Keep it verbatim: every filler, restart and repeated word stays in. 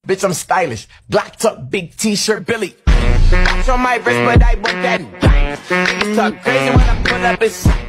Bitch, I'm stylish. Glock tuck, big t-shirt, Billy. Watch on my wrist, but I want that. Niggas talk crazy when I pull up, it's